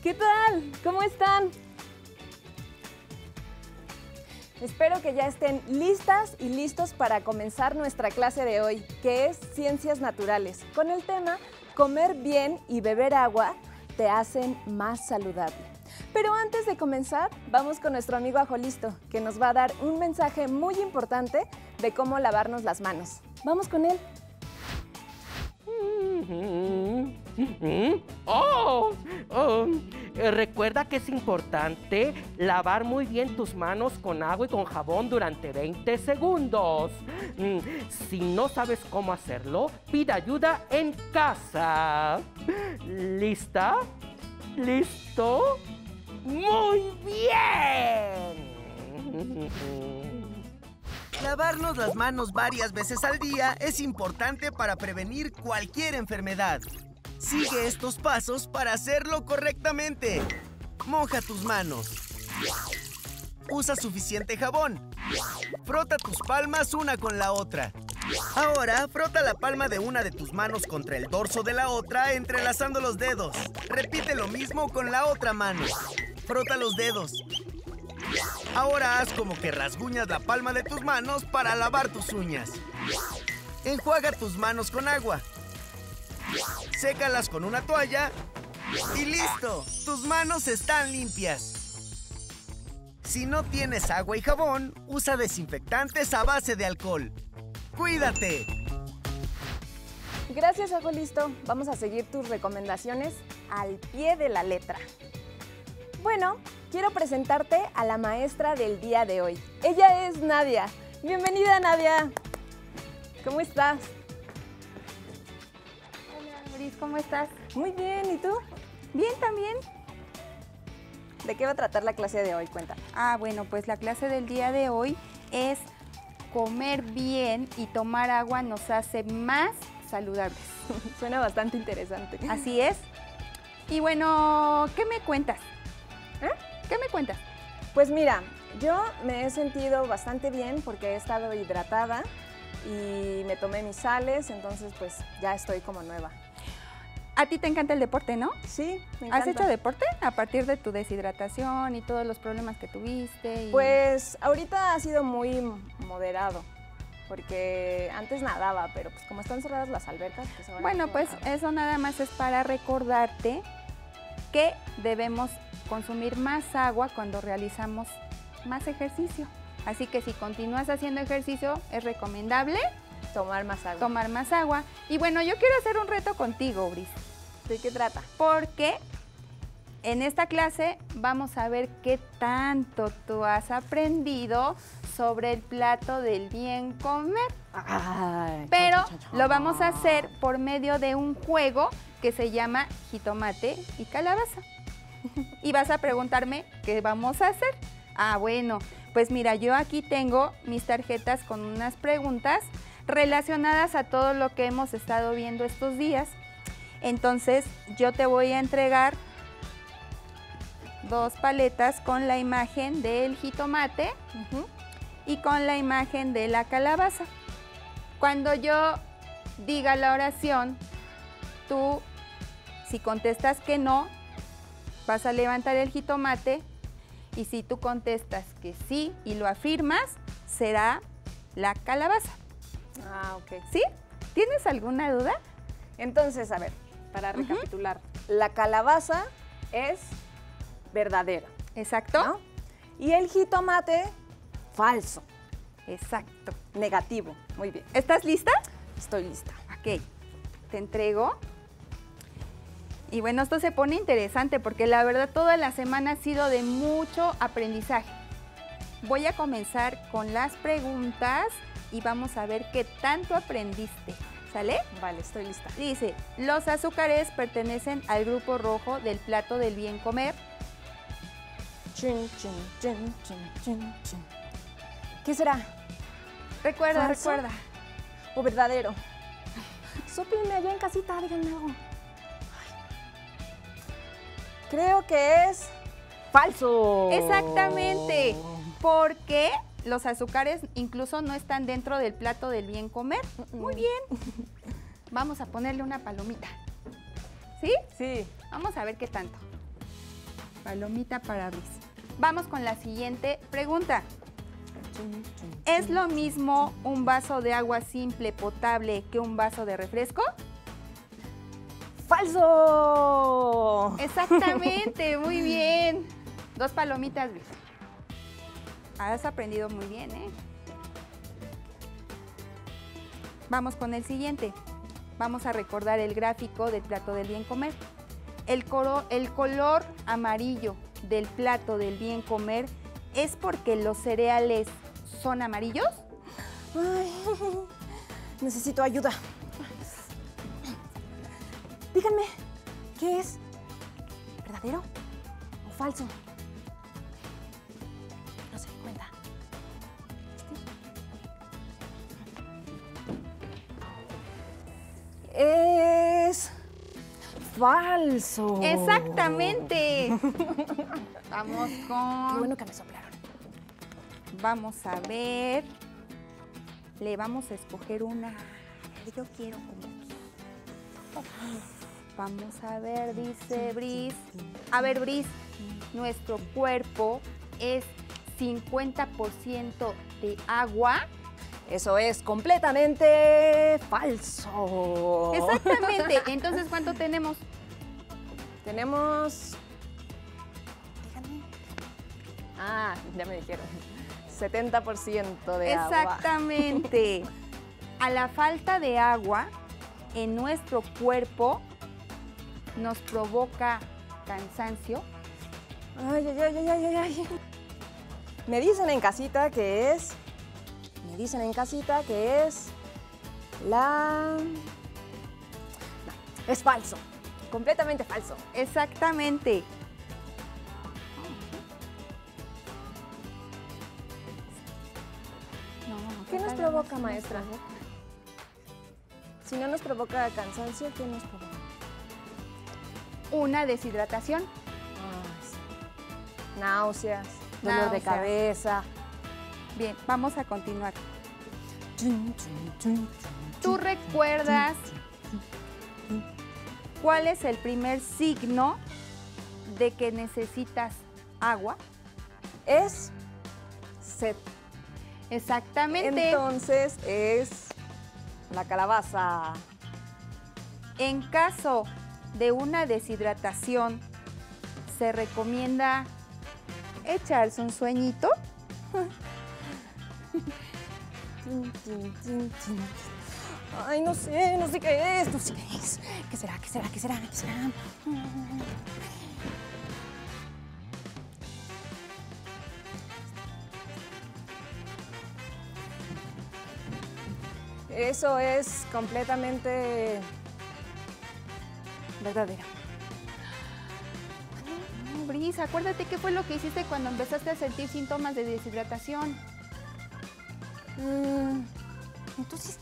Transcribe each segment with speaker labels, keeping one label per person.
Speaker 1: ¿Qué tal? ¿Cómo están? Espero que ya estén listas y listos para comenzar nuestra clase de hoy, que es Ciencias Naturales, con el tema Comer bien y beber agua te hacen más saludable. Pero antes de comenzar, vamos con nuestro amigo Ajolisto, que nos va a dar un mensaje muy importante de cómo lavarnos las manos. Vamos con él.
Speaker 2: Recuerda que es importante lavar muy bien tus manos con agua y con jabón durante 20 segundos. Si no sabes cómo hacerlo, pide ayuda en casa. ¿Lista? ¿Listo? ¡Muy bien!
Speaker 3: Lavarnos las manos varias veces al día es importante para prevenir cualquier enfermedad. Sigue estos pasos para hacerlo correctamente. Moja tus manos. Usa suficiente jabón. Frota tus palmas una con la otra. Ahora, frota la palma de una de tus manos contra el dorso de la otra, entrelazando los dedos. Repite lo mismo con la otra mano. Frota los dedos. Ahora haz como que rasguñas la palma de tus manos para lavar tus uñas. Enjuaga tus manos con agua. Sécalas con una toalla y ¡listo! Tus manos están limpias. Si no tienes agua y jabón, usa desinfectantes a base de alcohol. ¡Cuídate!
Speaker 1: Gracias, Ajolisto. Vamos a seguir tus recomendaciones al pie de la letra. Bueno, quiero presentarte a la maestra del día de hoy. Ella es Nadia. Bienvenida, Nadia. ¿Cómo estás?
Speaker 4: Hola, Luis, ¿cómo estás?
Speaker 1: Muy bien, ¿y tú?
Speaker 4: Bien, también.
Speaker 1: ¿De qué va a tratar la clase de hoy? Cuéntame.
Speaker 4: Bueno, pues la clase del día de hoy es comer bien y tomar agua nos hace más saludables.
Speaker 1: Suena bastante interesante.
Speaker 4: Así es. Y bueno, ¿qué me cuentas?
Speaker 1: ¿Eh?
Speaker 4: ¿Qué me cuentas?
Speaker 1: Pues mira, yo me he sentido bastante bien porque he estado hidratada y me tomé mis sales, entonces pues ya estoy como nueva.
Speaker 4: A ti te encanta el deporte, ¿no?
Speaker 1: Sí, me encanta.
Speaker 4: ¿Has hecho deporte a partir de tu deshidratación y todos los problemas que tuviste?
Speaker 1: Pues ahorita ha sido muy moderado, porque antes nadaba, pero pues como están cerradas las albercas, pues ahora...
Speaker 4: Bueno, pues eso nada más es para recordarte que debemos consumir más agua cuando realizamos más ejercicio. Así que si continúas haciendo ejercicio, es recomendable
Speaker 1: tomar más agua.
Speaker 4: tomar más agua. Y bueno, yo quiero hacer un reto contigo, Bris.
Speaker 1: ¿De qué trata?
Speaker 4: Porque en esta clase vamos a ver qué tanto tú has aprendido sobre el plato del bien comer.
Speaker 1: Ay,
Speaker 4: Pero lo vamos a hacer por medio de un juego que se llama jitomate y calabaza. Y vas a preguntarme qué vamos a hacer. Bueno, pues mira, yo aquí tengo mis tarjetas con unas preguntas relacionadas a todo lo que hemos estado viendo estos días. Entonces, yo te voy a entregar 2 paletas con la imagen del jitomate y con la imagen de la calabaza. Cuando yo diga la oración, tú, si contestas que no, vas a levantar el jitomate, y si tú contestas que sí y lo afirmas, será la calabaza.
Speaker 1: Ok.
Speaker 4: ¿Sí? ¿Tienes alguna duda?
Speaker 1: Entonces, a ver, para recapitular, la calabaza es verdadera,
Speaker 4: Exacto.
Speaker 1: ¿no? Y el jitomate, falso,
Speaker 4: Exacto.
Speaker 1: negativo. Muy bien,
Speaker 4: ¿Estás lista?
Speaker 1: estoy lista.
Speaker 4: Ok, te entrego. Y bueno, esto se pone interesante porque la verdad toda la semana ha sido de mucho aprendizaje. Voy a comenzar con las preguntas y vamos a ver qué tanto aprendiste. ¿Sale?
Speaker 1: Vale, estoy lista.
Speaker 4: Dice, los azúcares pertenecen al grupo rojo del plato del bien comer.
Speaker 1: Chin, chin, chin, chin, chin, chin. ¿Qué será?
Speaker 4: Recuerda,
Speaker 1: ¿Falso?
Speaker 4: recuerda.
Speaker 1: ¿O verdadero? Sóplenme allá en casita, díganme algo. Creo que es falso.
Speaker 4: Exactamente, porque los azúcares incluso no están dentro del plato del bien comer. Muy bien. Vamos a ponerle una palomita. ¿Sí?
Speaker 1: Sí.
Speaker 4: Vamos a ver qué tanto. Palomita para Brice. Vamos con la siguiente pregunta. ¿Es lo mismo un vaso de agua simple potable que un vaso de refresco?
Speaker 1: ¡Falso!
Speaker 4: Exactamente, muy bien. 2 palomitas, Brice. Has aprendido muy bien, ¿eh? Vamos con el siguiente. Vamos a recordar el gráfico del plato del bien comer. El color amarillo del plato del bien comer es porque los cereales son amarillos.
Speaker 1: Ay, necesito ayuda. Díganme, ¿qué es? ¿Verdadero o falso? No se den cuenta. Es falso.
Speaker 4: Exactamente. Vamos
Speaker 1: Qué
Speaker 4: con...
Speaker 1: bueno que me soplaron.
Speaker 4: Vamos a ver. Le vamos a escoger una. Yo quiero como... Vamos a ver, dice Brice. A ver, Brice, nuestro cuerpo es 50% de agua.
Speaker 1: Eso es completamente falso.
Speaker 4: Exactamente. Entonces, ¿cuánto tenemos?
Speaker 1: Tenemos... Díganme. Ah, ya me dijeron. 70% de agua.
Speaker 4: Exactamente. A la falta de agua en nuestro cuerpo nos provoca cansancio.
Speaker 1: Ay, ay, ay, ay, ay, ay. Me dicen en casita que es... Me dicen en casita que es... La... No, es falso. Completamente falso.
Speaker 4: Exactamente.
Speaker 1: ¿Qué nos provoca, maestra? Si no nos provoca cansancio, ¿qué nos provoca?
Speaker 4: Una deshidratación.
Speaker 1: Ay, sí. Náuseas, dolor de
Speaker 4: Náuseas.
Speaker 1: cabeza.
Speaker 4: Bien, vamos a continuar. ¿Tú recuerdas cuál es el primer signo de que necesitas agua?
Speaker 1: Es sed.
Speaker 4: Exactamente.
Speaker 1: Entonces es la calabaza.
Speaker 4: En caso de una deshidratación, se recomienda echarse un sueñito.
Speaker 1: Ay, no sé qué es, no sé qué es. ¿Qué será? ¿Qué será? ¿Qué será? ¿Qué será? Eso es completamente verdadero.
Speaker 4: No, Brice, acuérdate qué fue lo que hiciste cuando empezaste a sentir síntomas de deshidratación.
Speaker 1: Entonces,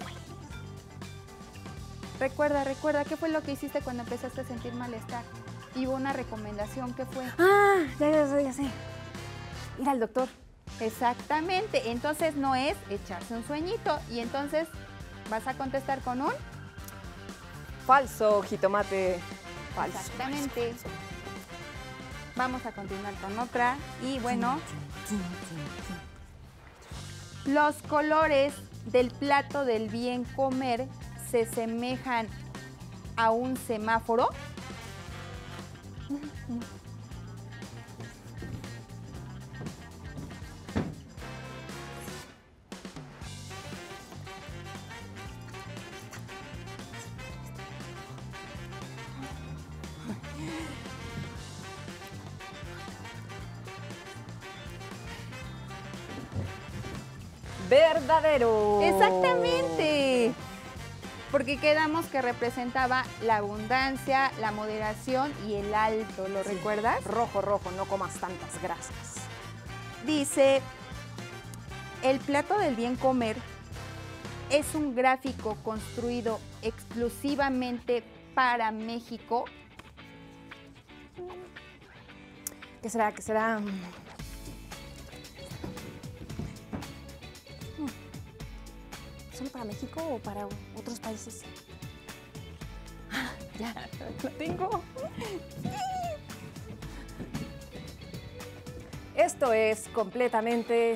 Speaker 4: Recuerda, ¿qué fue lo que hiciste cuando empezaste a sentir malestar? Y hubo una recomendación, ¿qué fue?
Speaker 1: ya sé. Ir al doctor.
Speaker 4: Exactamente, entonces no es echarse un sueñito. Y entonces vas a contestar con un...
Speaker 1: Falso, jitomate. Falso.
Speaker 4: Exactamente. Vamos a continuar con otra. Y bueno, los colores del plato del bien comer se semejan a un semáforo.
Speaker 1: Verdadero.
Speaker 4: Exactamente. Porque quedamos que representaba la abundancia, la moderación y el alto, ¿lo recuerdas?
Speaker 1: Rojo, rojo, no comas tantas grasas.
Speaker 4: Dice, el plato del bien comer es un gráfico construido exclusivamente para México.
Speaker 1: ¿Qué será? ¿Qué será? ¿Solo para México o para otros países? Ya, lo tengo. Esto es completamente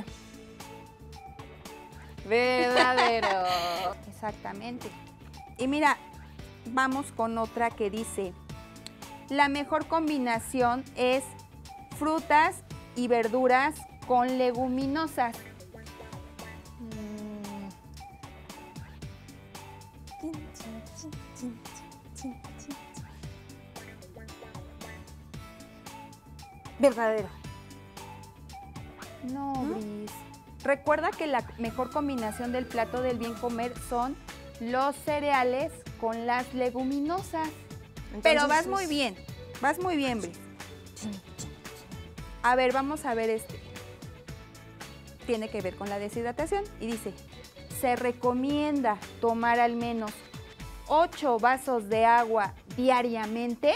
Speaker 1: verdadero.
Speaker 4: Exactamente. Y mira, vamos con otra que dice, la mejor combinación es frutas y verduras con leguminosas.
Speaker 1: Verdadero.
Speaker 4: No, Bris. Recuerda que la mejor combinación del plato del bien comer son los cereales con las leguminosas. Pero vas muy bien, Bris. A ver, vamos a ver este. Tiene que ver con la deshidratación y dice, se recomienda tomar al menos 8 vasos de agua diariamente.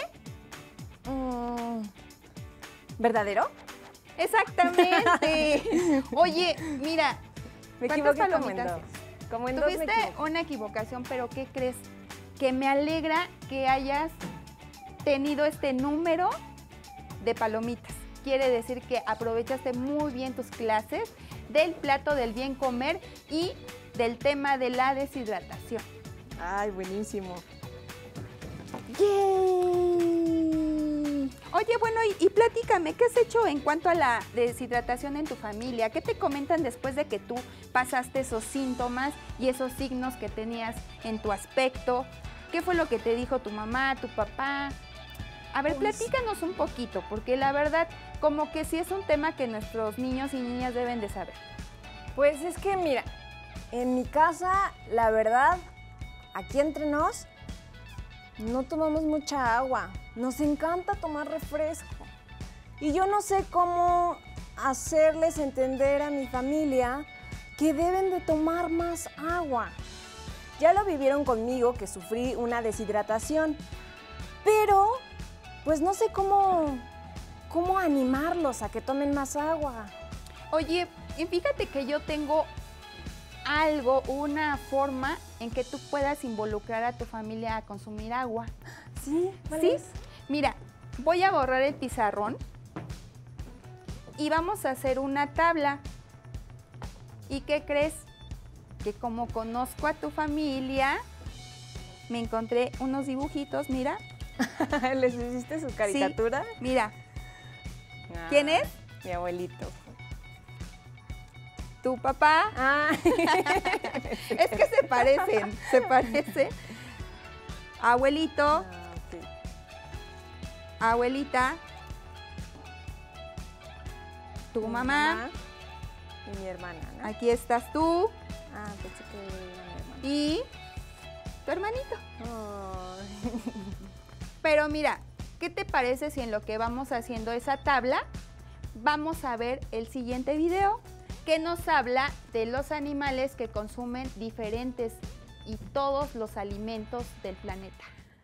Speaker 1: ¿Verdadero?
Speaker 4: Exactamente. Oye, mira,
Speaker 1: Me
Speaker 4: ¿cuántas
Speaker 1: equivoqué
Speaker 4: palomitas?
Speaker 1: como en dos me
Speaker 4: Tuviste
Speaker 1: equivoqué.
Speaker 4: una equivocación, pero ¿qué crees? Que me alegra que hayas tenido este número de palomitas. Quiere decir que aprovechaste muy bien tus clases del plato del bien comer y del tema de la deshidratación.
Speaker 1: Ay, buenísimo.
Speaker 4: Oye, bueno, y platícame, ¿qué has hecho en cuanto a la deshidratación en tu familia? ¿Qué te comentan después de que tú pasaste esos síntomas y esos signos que tenías en tu aspecto? ¿Qué fue lo que te dijo tu mamá, tu papá? A ver,
Speaker 1: Pues,
Speaker 4: platícanos un poquito, porque la verdad, como que sí es un tema que nuestros niños y niñas deben de saber.
Speaker 1: Pues es que mira, en mi casa, la verdad, aquí entre nos, no tomamos mucha agua. Nos encanta tomar refresco. Y yo no sé cómo hacerles entender a mi familia que deben de tomar más agua. Ya lo vivieron conmigo, que sufrí una deshidratación, pero pues no sé cómo animarlos a que tomen más agua.
Speaker 4: Oye, y fíjate que yo tengo algo, una forma en que tú puedas involucrar a tu familia a consumir agua.
Speaker 1: ¿Sí?
Speaker 4: ¿Sí? Mira, voy a borrar el pizarrón y vamos a hacer una tabla. ¿Y qué crees? Que como conozco a tu familia, me encontré unos dibujitos, mira.
Speaker 1: ¿Les hiciste su caricatura?
Speaker 4: Sí, mira. ¿Quién es?
Speaker 1: Mi abuelito.
Speaker 4: ¿Tu papá?
Speaker 1: Ah,
Speaker 4: Es que se parecen, Abuelito,
Speaker 1: ok.
Speaker 4: abuelita, tu
Speaker 1: Mi
Speaker 4: mamá,
Speaker 1: y mi hermana, ¿no?
Speaker 4: aquí estás tú
Speaker 1: Ah, pensé que era mi hermana.
Speaker 4: y tu hermanito.
Speaker 1: Ay.
Speaker 4: Pero mira, ¿qué te parece si en lo que vamos haciendo esa tabla, vamos a ver el siguiente video que nos habla de los animales que consumen diferentes y todos los alimentos del planeta?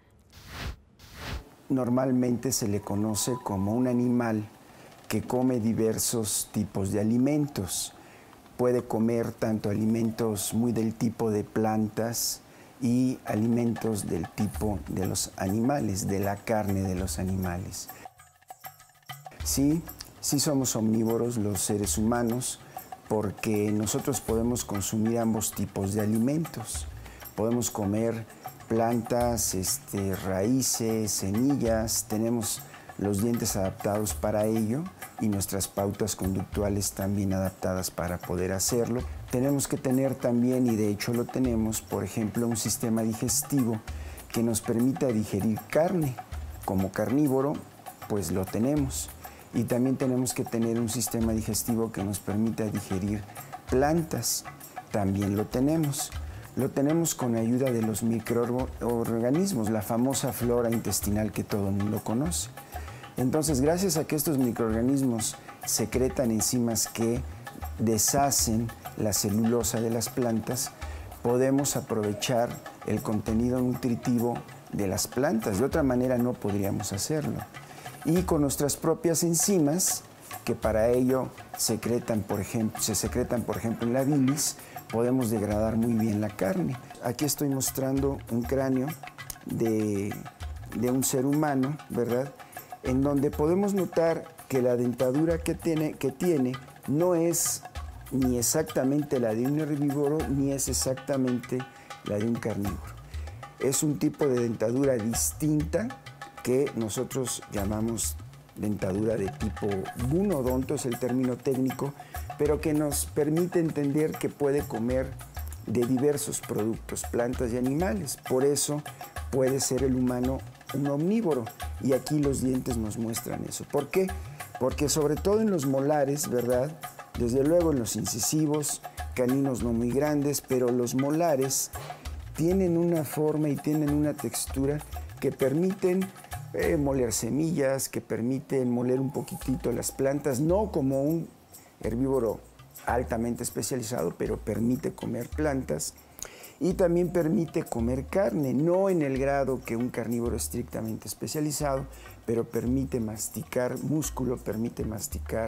Speaker 5: Normalmente se le conoce como un animal que come diversos tipos de alimentos. Puede comer tanto alimentos muy del tipo de plantas y alimentos del tipo de los animales, de la carne de los animales. Sí somos omnívoros los seres humanos porque nosotros podemos consumir ambos tipos de alimentos. Podemos comer plantas, raíces, semillas, tenemos los dientes adaptados para ello y nuestras pautas conductuales también adaptadas para poder hacerlo. Tenemos que tener también, y de hecho lo tenemos, por ejemplo, un sistema digestivo que nos permita digerir carne. Como carnívoro, pues lo tenemos. Y también tenemos que tener un sistema digestivo que nos permita digerir plantas. También lo tenemos. Lo tenemos con ayuda de los microorganismos, la famosa flora intestinal que todo el mundo conoce. Entonces, gracias a que estos microorganismos secretan enzimas que deshacen la celulosa de las plantas, podemos aprovechar el contenido nutritivo de las plantas. De otra manera no podríamos hacerlo. Y con nuestras propias enzimas, que para ello se secretan, por ejemplo, en la bilis, podemos degradar muy bien la carne. Aquí estoy mostrando un cráneo de un ser humano, ¿verdad?, en donde podemos notar que la dentadura que tiene no es ni exactamente la de un herbívoro, ni es exactamente la de un carnívoro. Es un tipo de dentadura distinta que nosotros llamamos dentadura de tipo bunodonto, es el término técnico, pero que nos permite entender que puede comer de diversos productos, plantas y animales. Por eso puede ser el humano un omnívoro, y aquí los dientes nos muestran eso. ¿Por qué? Porque sobre todo en los molares, ¿verdad? Desde luego en los incisivos, caninos no muy grandes, pero los molares tienen una forma y tienen una textura que permiten moler semillas, que permiten moler un poquitito las plantas, no como un herbívoro altamente especializado, pero permite comer plantas. Y también permite comer carne, no en el grado que un carnívoro estrictamente especializado, pero permite masticar músculo, permite masticar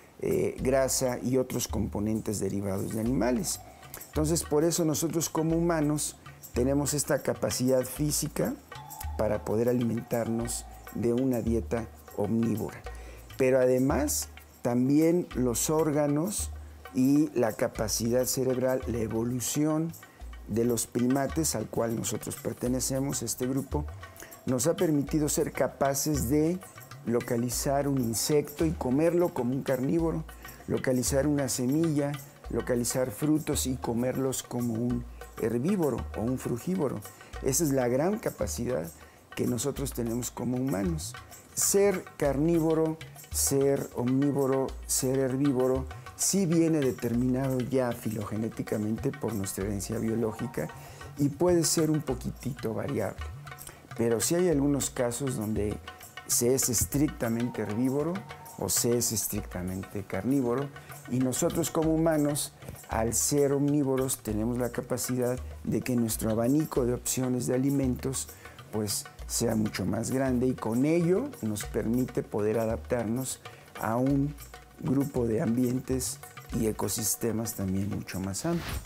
Speaker 5: grasa y otros componentes derivados de animales. Entonces, por eso nosotros como humanos tenemos esta capacidad física para poder alimentarnos de una dieta omnívora. Pero además, también los órganos y la capacidad cerebral, la evolución de los primates al cual nosotros pertenecemos, este grupo, nos ha permitido ser capaces de localizar un insecto y comerlo como un carnívoro, localizar una semilla, localizar frutos y comerlos como un herbívoro o un frugívoro. Esa es la gran capacidad que nosotros tenemos como humanos. Ser carnívoro, ser omnívoro, ser herbívoro, sí viene determinado ya filogenéticamente por nuestra herencia biológica y puede ser un poquitito variable. Pero sí hay algunos casos donde se es estrictamente herbívoro o se es estrictamente carnívoro, y nosotros como humanos, al ser omnívoros, tenemos la capacidad de que nuestro abanico de opciones de alimentos pues sea mucho más grande, y con ello nos permite poder adaptarnos a un grupo de ambientes y ecosistemas también mucho más amplios.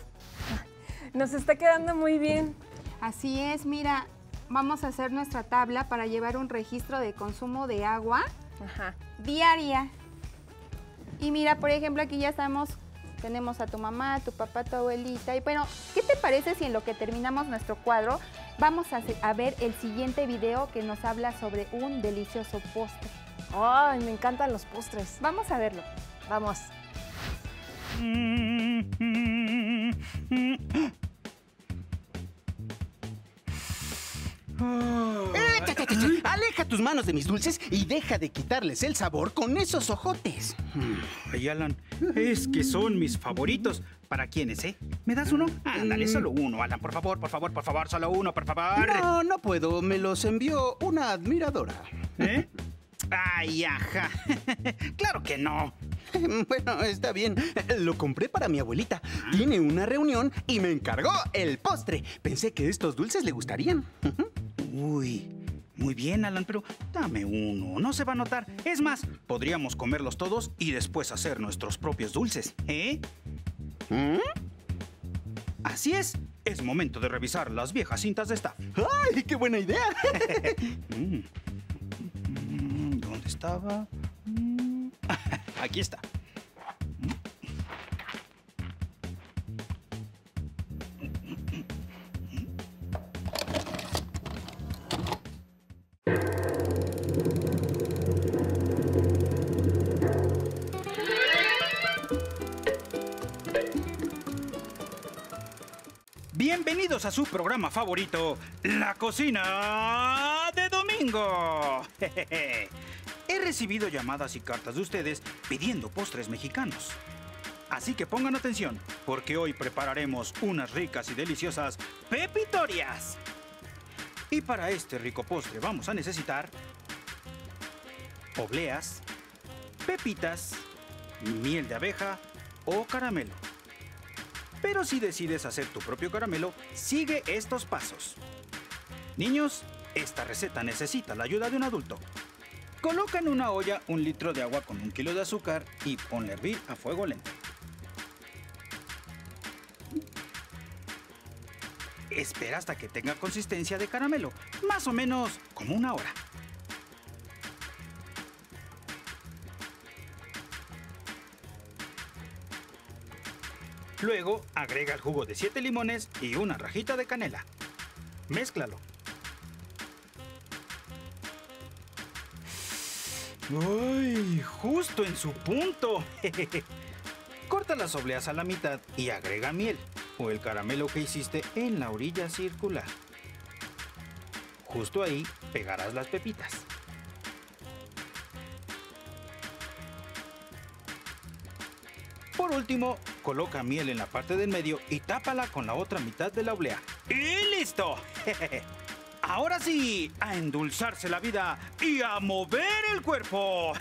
Speaker 1: Nos está quedando muy bien.
Speaker 4: Así es, mira, vamos a hacer nuestra tabla para llevar un registro de consumo de agua diaria. Y mira, por ejemplo, aquí ya tenemos a tu mamá, tu papá, tu abuelita. Y bueno, ¿qué te parece si en lo que terminamos nuestro cuadro vamos a ver el siguiente video que nos habla sobre un delicioso postre?
Speaker 1: Ay, me encantan los postres.
Speaker 4: Vamos a verlo.
Speaker 1: Vamos.
Speaker 6: Aleja tus manos de mis dulces y deja de quitarles el sabor con esos ojotes.
Speaker 7: Ay, Alan, es que son mis favoritos. ¿Para quiénes, ¿Me das uno? Ándale, solo uno, Alan, por favor, solo uno, por favor.
Speaker 6: No, no puedo, me los envió una admiradora.
Speaker 7: Ay, ajá. Claro que no.
Speaker 6: Bueno, está bien. Lo compré para mi abuelita. Tiene una reunión y me encargó el postre. Pensé que estos dulces le gustarían.
Speaker 7: Uy, muy bien, Alan, pero dame uno. No se va a notar. Es más, podríamos comerlos todos y después hacer nuestros propios dulces, Así es. Es momento de revisar las viejas cintas de staff.
Speaker 6: ¡Ay, qué buena idea!
Speaker 7: ¿Dónde estaba? Aquí está. Bienvenidos a su programa favorito, La Cocina de Domingo. He recibido llamadas y cartas de ustedes pidiendo postres mexicanos. Así que pongan atención, porque hoy prepararemos unas ricas y deliciosas pepitorias. Y para este rico postre vamos a necesitar obleas, pepitas, miel de abeja o caramelo. Pero si decides hacer tu propio caramelo, sigue estos pasos. Niños, esta receta necesita la ayuda de un adulto. Coloca en una olla 1 litro de agua con 1 kilo de azúcar y ponle a hervir a fuego lento. Espera hasta que tenga consistencia de caramelo, más o menos como 1 hora. Luego agrega el jugo de 7 limones y una rajita de canela. Mézclalo. ¡Uy! Justo en su punto. Corta las obleas a la mitad y agrega miel o el caramelo que hiciste en la orilla circular. Justo ahí pegarás las pepitas. Por último, coloca miel en la parte del medio y tápala con la otra mitad de la oblea. ¡Y listo! Ahora sí, a endulzarse la vida y a mover el cuerpo.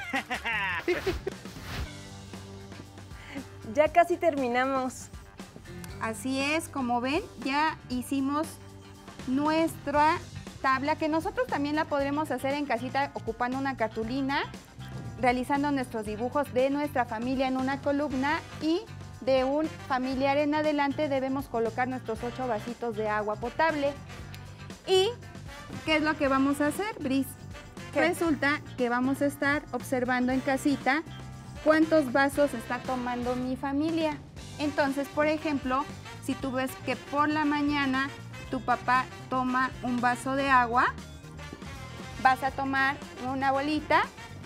Speaker 1: Ya casi terminamos.
Speaker 4: Así es, como ven, ya hicimos nuestra tabla, que nosotros también la podremos hacer en casita ocupando una cartulina, realizando nuestros dibujos de nuestra familia en una columna y de un familiar en adelante debemos colocar nuestros 8 vasitos de agua potable. ¿Y qué es lo que vamos a hacer, Bris?
Speaker 1: ¿Qué?
Speaker 4: Resulta que vamos a estar observando en casita cuántos vasos está tomando mi familia. Entonces, por ejemplo, si tú ves que por la mañana tu papá toma un vaso de agua, vas a tomar una bolita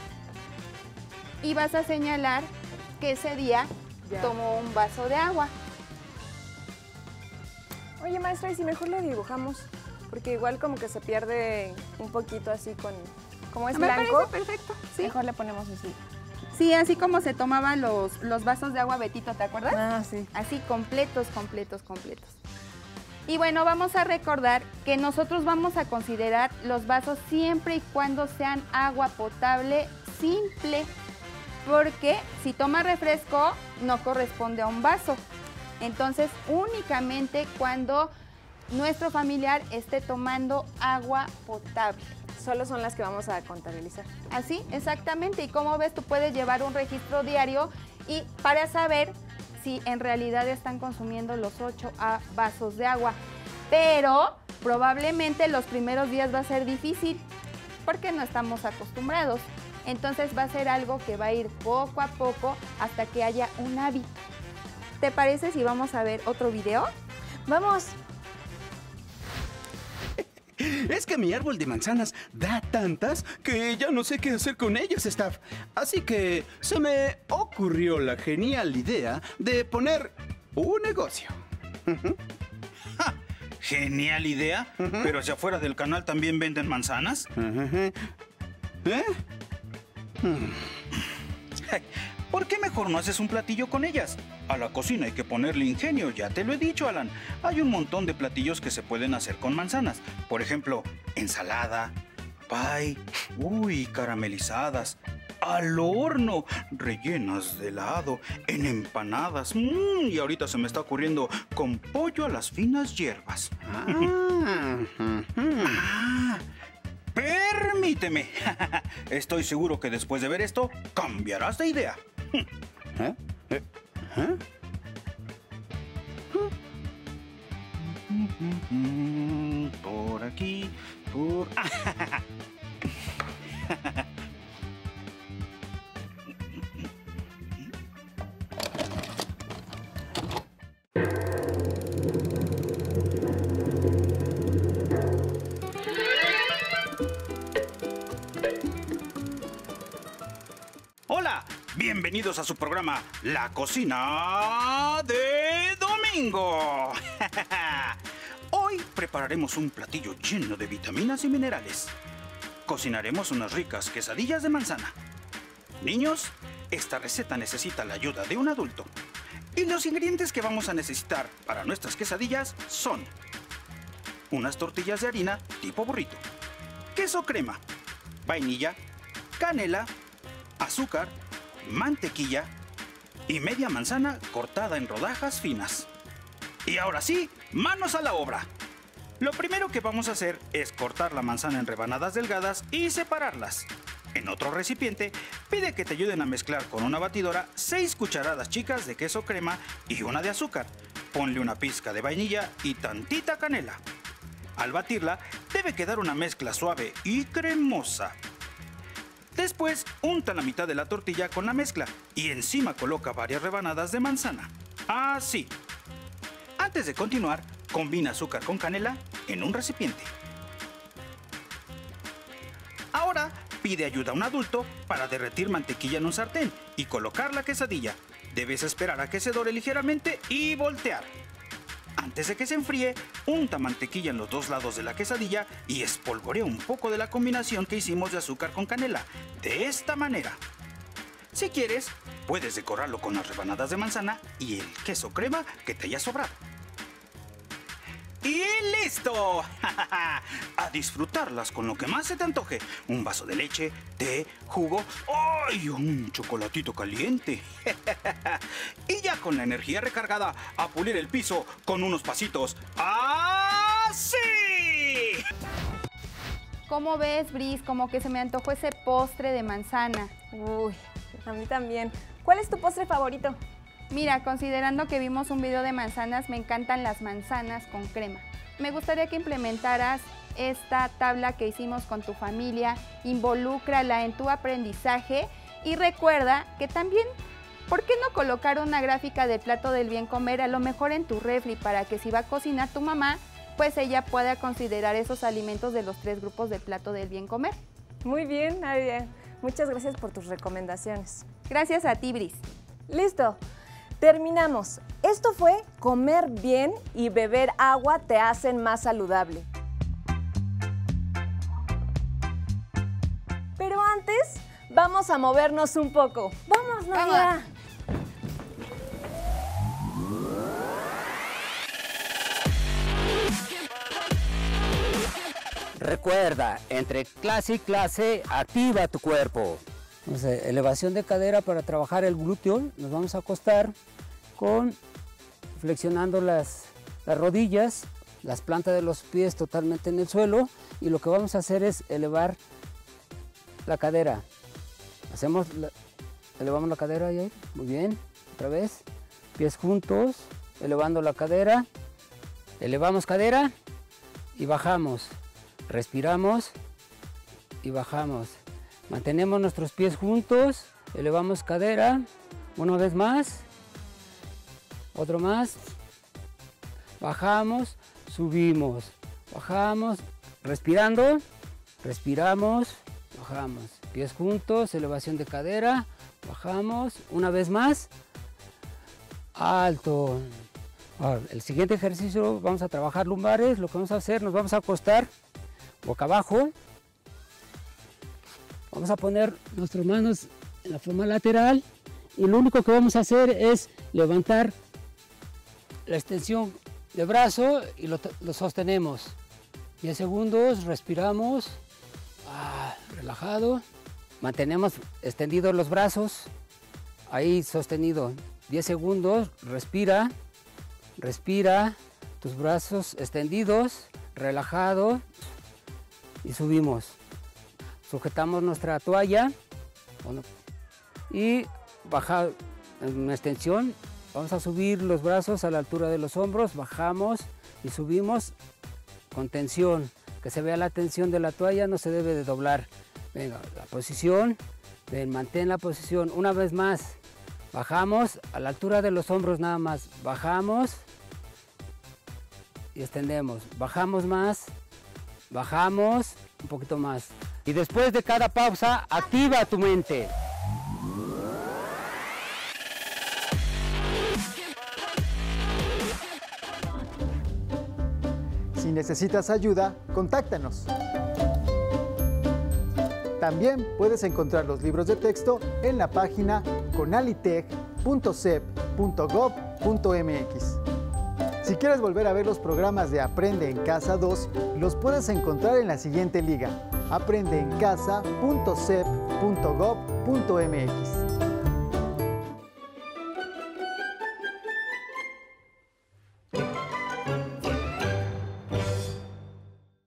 Speaker 4: y vas a señalar que ese día tomó un vaso de agua.
Speaker 1: Oye, maestra, ¿y si mejor lo dibujamos? Porque igual como que se pierde un poquito así con... Como es
Speaker 4: Me
Speaker 1: blanco,
Speaker 4: parece perfecto, sí.
Speaker 1: mejor le ponemos así.
Speaker 4: Sí, así como se tomaban los vasos de agua Betito, ¿te acuerdas?
Speaker 1: Ah, sí.
Speaker 4: Así completos. Y bueno, vamos a recordar que nosotros vamos a considerar los vasos siempre y cuando sean agua potable simple, porque si toma refresco no corresponde a un vaso. Entonces, únicamente cuando nuestro familiar esté tomando agua potable.
Speaker 1: Solo son las que vamos a contabilizar.
Speaker 4: Así, exactamente. Y como ves, tú puedes llevar un registro diario y para saber si en realidad están consumiendo los 8 vasos de agua. Pero probablemente los primeros días va a ser difícil porque no estamos acostumbrados. Entonces va a ser algo que va a ir poco a poco hasta que haya un hábito. ¿Te parece si vamos a ver otro video?
Speaker 1: ¡Vamos!
Speaker 6: Es que mi árbol de manzanas da tantas que ya no sé qué hacer con ellas, Staff. Así que se me ocurrió la genial idea de poner un negocio.
Speaker 7: ¡Ja! Genial idea. Pero hacia afuera del canal también venden manzanas.
Speaker 6: ¿Eh?
Speaker 7: Ay, ¿por qué mejor no haces un platillo con ellas? A la cocina hay que ponerle ingenio, ya te lo he dicho, Alan. Hay un montón de platillos que se pueden hacer con manzanas. Por ejemplo, ensalada, pie, caramelizadas, al horno, rellenas de helado, en empanadas. Y ahorita se me está ocurriendo con pollo a las finas hierbas. Permíteme. Estoy seguro que después de ver esto, cambiarás de idea. Por aquí, por... Hola, bienvenidos a su programa La Cocina de Domingo. Hoy prepararemos un platillo lleno de vitaminas y minerales. Cocinaremos unas ricas quesadillas de manzana. Niños, esta receta necesita la ayuda de un adulto. Y los ingredientes que vamos a necesitar para nuestras quesadillas son unas tortillas de harina tipo burrito, queso crema, vainilla, canela, azúcar, mantequilla y media manzana cortada en rodajas finas. Y ahora sí, manos a la obra. Lo primero que vamos a hacer es cortar la manzana en rebanadas delgadas y separarlas. En otro recipiente, pide que te ayuden a mezclar con una batidora 6 cucharadas chicas de queso crema y una de azúcar. Ponle una pizca de vainilla y tantita canela. Al batirla, debe quedar una mezcla suave y cremosa. Después, unta la mitad de la tortilla con la mezcla y encima coloca varias rebanadas de manzana. Así. Antes de continuar, combina azúcar con canela en un recipiente. Ahora, pide ayuda a un adulto para derretir mantequilla en un sartén y colocar la quesadilla. Debes esperar a que se dore ligeramente y voltear. Antes de que se enfríe, unta mantequilla en los dos lados de la quesadilla y espolvorea un poco de la combinación que hicimos de azúcar con canela. De esta manera. Si quieres, puedes decorarlo con las rebanadas de manzana y el queso crema que te haya sobrado. ¡Y listo! A disfrutarlas con lo que más se te antoje. Un vaso de leche, té, jugo, ¡ay! Un chocolatito caliente. Y ya con la energía recargada, a pulir el piso con unos pasitos. ¡Así!
Speaker 4: ¿Cómo ves, Bris? Como que se me antojó ese postre de manzana.
Speaker 1: Uy, a mí también. ¿Cuál es tu postre favorito?
Speaker 4: Mira, considerando que vimos un video de manzanas, me encantan las manzanas con crema. Me gustaría que implementaras esta tabla que hicimos con tu familia, involúcrala en tu aprendizaje y recuerda que también, ¿por qué no colocar una gráfica del plato del bien comer a lo mejor en tu refri para que si va a cocinar tu mamá, pues ella pueda considerar esos alimentos de los 3 grupos del plato del bien comer?
Speaker 1: Muy bien, Nadia. Muchas gracias por tus recomendaciones.
Speaker 4: Gracias a ti, Bris.
Speaker 1: Listo. Terminamos. Esto fue comer bien y beber agua te hacen más saludable. Pero antes, vamos a movernos un poco. ¡Vamos, Nadia!
Speaker 8: Recuerda, entre clase y clase, activa tu cuerpo. Entonces, elevación de cadera para trabajar el glúteo. Nos vamos a acostar flexionando las rodillas, las plantas de los pies totalmente en el suelo, y lo que vamos a hacer es elevar la cadera. Elevamos la cadera, Yair. Muy bien, otra vez, pies juntos, elevando la cadera, elevamos cadera y bajamos, respiramos y bajamos. Mantenemos nuestros pies juntos, elevamos cadera, una vez más, otro más, bajamos, subimos, bajamos, respirando, respiramos, bajamos, pies juntos, elevación de cadera, bajamos, una vez más, alto. Ahora, el siguiente ejercicio vamos a trabajar lumbares. Lo que vamos a hacer, nos vamos a acostar boca abajo. Vamos a poner nuestras manos en la forma lateral y lo único que vamos a hacer es levantar la extensión de brazo y lo sostenemos. 10 segundos, respiramos, relajado. Mantenemos extendidos los brazos, ahí sostenido. 10 segundos, respira, respira, tus brazos extendidos, relajado y subimos. Sujetamos nuestra toalla y bajar en una extensión. Vamos a subir los brazos a la altura de los hombros, bajamos y subimos con tensión. Que se vea la tensión de la toalla, no se debe de doblar. Venga, la posición, ven, mantén la posición. Una vez más, bajamos a la altura de los hombros nada más. Bajamos y extendemos. Bajamos más, bajamos un poquito más. Y después de cada pausa, activa tu mente.
Speaker 9: Si necesitas ayuda, contáctanos. También puedes encontrar los libros de texto en la página conalitech.cep.gov.mx. Si quieres volver a ver los programas de Aprende en Casa 2, los puedes encontrar en la siguiente liga: aprendeencasa.cep.gov.mx.